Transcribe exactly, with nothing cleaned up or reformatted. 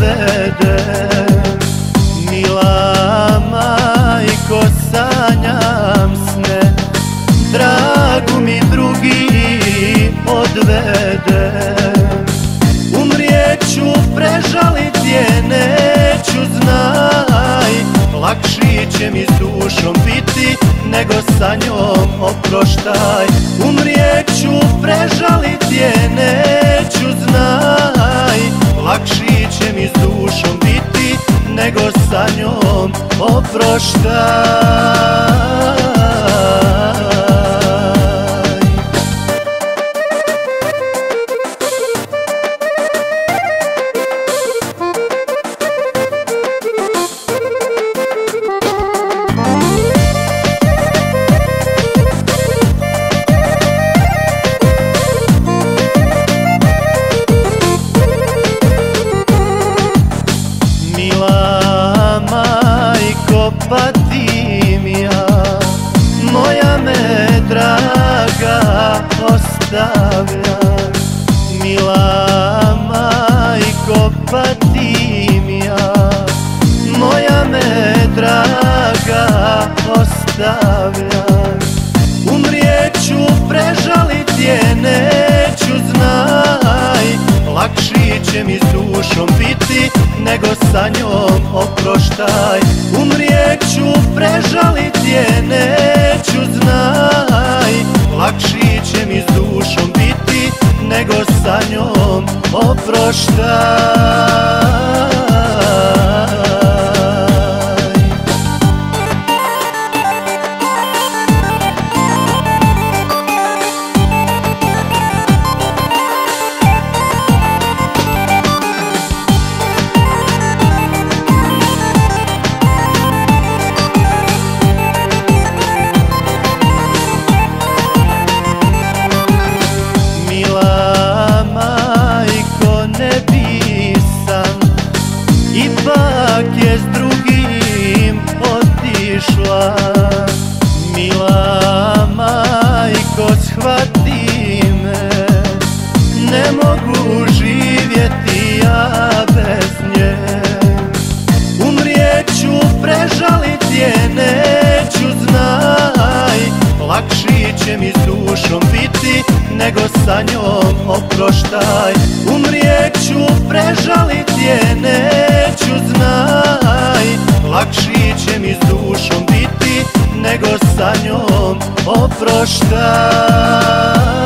odvedem. Mila majko, sanjam sne, dragu mi drugi odvedem. Umrijeću, prežalit je neću, znaj, lakši će mi s dušom biti nego sa njom, oproštaj. Umrijeću, prežalit je neću, znaj, lakši će mi s dušom biti nego sa njom, oproštaj. Patim ja, moja me draga ostavlja. Mila majko, patim ja, moja me draga ostavlja. Umrijeću, prežalit je neću, znaj, lakši će mi s dušom biti nego sa njom, oproštaj. Umrijeću, prežalit je neću, znaj, lakši će mi s dušom biti nego sa njom, oproštaj. Ipak je s drugim otišla. Mila majko, shvati me, ne mogu živjeti ja bez nje. Umrijeću, prežalit je neću, znaj, lakši će mi s dušom biti nego sa njom, oproštaj. Umrijeću, prežalit je neću, znaj, lakši će mi s dušom biti nego sa njom, oproštaj.